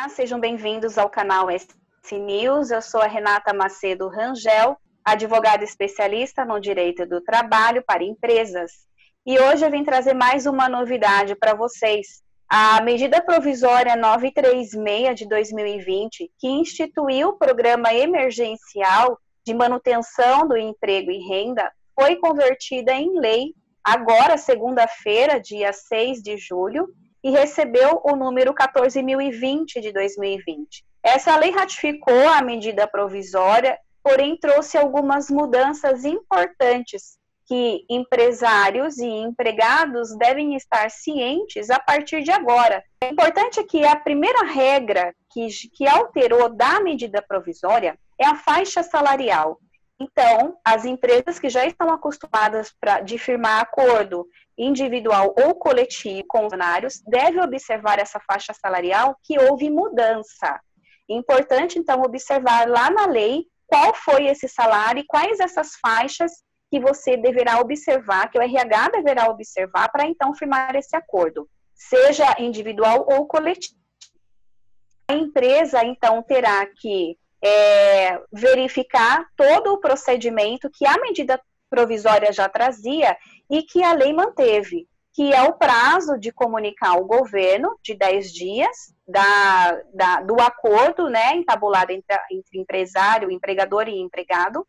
Olá, sejam bem-vindos ao canal S News. Eu sou a Renata Macedo Rangel, advogada especialista no direito do trabalho para empresas. E hoje eu vim trazer mais uma novidade para vocês. A medida provisória 936 de 2020, que instituiu o programa emergencial de manutenção do emprego e renda, foi convertida em lei agora, segunda-feira, dia 6 de julho, e recebeu o número 14.020 de 2020. Essa lei ratificou a medida provisória, porém trouxe algumas mudanças importantes que empresários e empregados devem estar cientes a partir de agora. É importante que a primeira regra que alterou da medida provisória é a faixa salarial. Então, as empresas que já estão acostumadas de firmar acordo individual ou coletivo com os funcionários devem observar essa faixa salarial que houve mudança. Importante, então, observar lá na lei qual foi esse salário e quais essas faixas que você deverá observar, que o RH deverá observar para, então, firmar esse acordo, seja individual ou coletivo. A empresa, então, terá que verificar todo o procedimento que a medida provisória já trazia e que a lei manteve, que é o prazo de comunicar ao governo de 10 dias do acordo, né, entabulado entre empresário, empregador e empregado,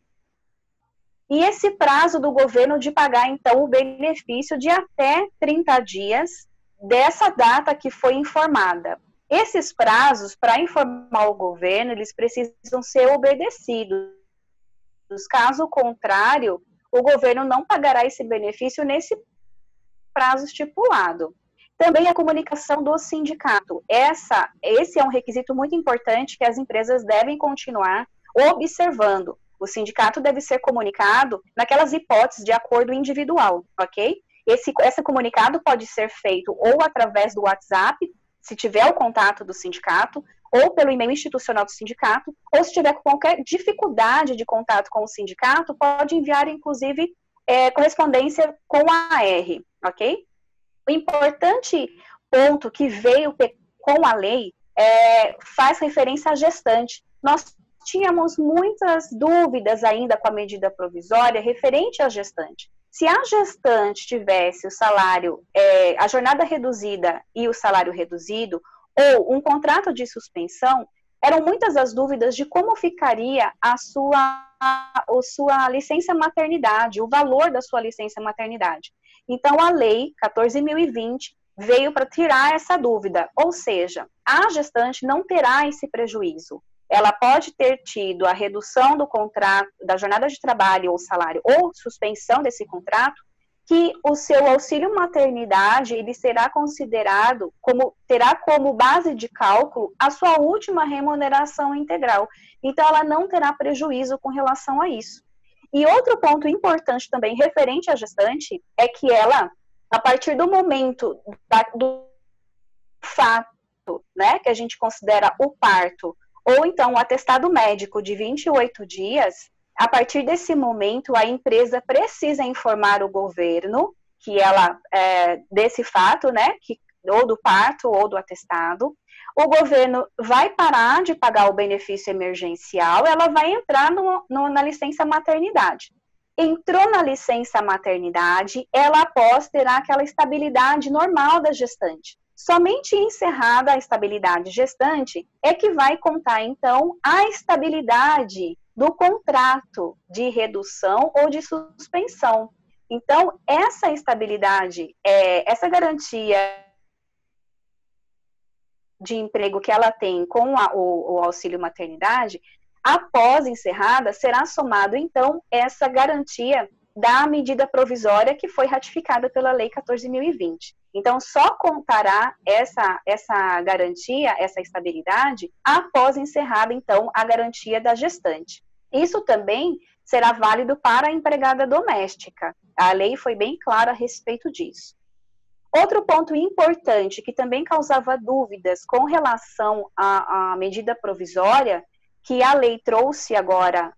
e esse prazo do governo de pagar, então, o benefício de até 30 dias dessa data que foi informada. Esses prazos, para informar o governo, eles precisam ser obedecidos. Caso contrário, o governo não pagará esse benefício nesse prazo estipulado. Também a comunicação do sindicato. Esse é um requisito muito importante que as empresas devem continuar observando. O sindicato deve ser comunicado naquelas hipóteses de acordo individual, ok? Esse comunicado pode ser feito ou através do WhatsApp, se tiver o contato do sindicato, ou pelo e-mail institucional do sindicato, ou se tiver qualquer dificuldade de contato com o sindicato, pode enviar, inclusive, correspondência com a AR, ok? O importante ponto que veio com a lei faz referência à gestante. Nós tínhamos muitas dúvidas ainda com a medida provisória referente à gestante. Se a gestante tivesse o salário, a jornada reduzida e o salário reduzido, ou um contrato de suspensão, eram muitas as dúvidas de como ficaria a sua licença maternidade, o valor da sua licença maternidade. Então, a lei 14.020 veio para tirar essa dúvida, ou seja, a gestante não terá esse prejuízo. Ela pode ter tido a redução do contrato, da jornada de trabalho ou salário, ou suspensão desse contrato, que o seu auxílio maternidade, ele será considerado terá como base de cálculo a sua última remuneração integral. Então, ela não terá prejuízo com relação a isso. E outro ponto importante também referente à gestante é que ela, a partir do momento do fato, né, que a gente considera o parto, ou então o atestado médico de 28 dias, a partir desse momento, a empresa precisa informar o governo que ela, desse fato, né, ou do parto ou do atestado. O governo vai parar de pagar o benefício emergencial, ela vai entrar na licença maternidade. Entrou na licença maternidade, ela após terá aquela estabilidade normal da gestante. Somente encerrada a estabilidade gestante é que vai contar, então, a estabilidade do contrato de redução ou de suspensão. Então, essa estabilidade, essa garantia de emprego que ela tem com o auxílio maternidade, após encerrada, será somado, então, essa garantia da medida provisória que foi ratificada pela Lei 14.020. Então, só contará essa garantia, essa estabilidade, após encerrada, então, a garantia da gestante. Isso também será válido para a empregada doméstica. A lei foi bem clara a respeito disso. Outro ponto importante que também causava dúvidas com relação à medida provisória, que a lei trouxe agora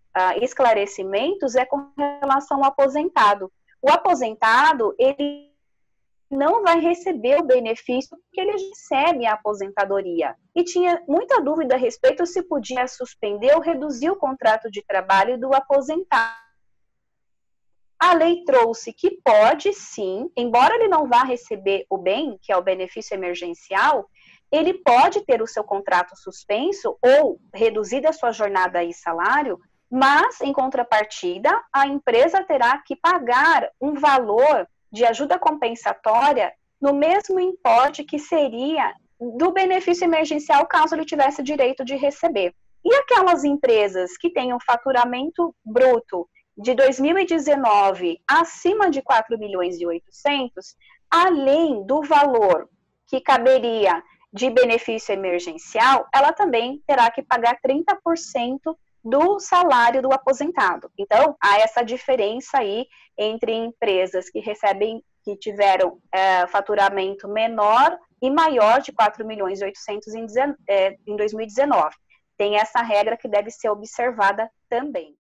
esclarecimentos, é com relação ao aposentado. O aposentado, ele não vai receber o benefício que ele recebe a aposentadoria. E tinha muita dúvida a respeito se podia suspender ou reduzir o contrato de trabalho do aposentado. A lei trouxe que pode sim, embora ele não vá receber o bem, que é o benefício emergencial, ele pode ter o seu contrato suspenso ou reduzida a sua jornada e salário, mas, em contrapartida, a empresa terá que pagar um valor de ajuda compensatória no mesmo importe que seria do benefício emergencial, caso ele tivesse direito de receber. E aquelas empresas que têm um faturamento bruto de 2019 acima de 4 milhões e 800, além do valor que caberia de benefício emergencial, ela também terá que pagar 30% do salário do aposentado. Então, há essa diferença aí entre empresas que recebem, que tiveram faturamento menor e maior de 4 milhões e 800 em 2019. Tem essa regra que deve ser observada também.